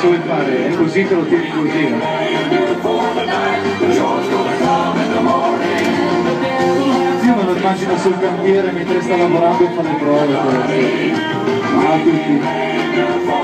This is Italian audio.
Cosa vuoi fare? È così, te lo tieni così. Io me lo immagino sul cantiere mentre sta lavorando e fa le prove. A tutti.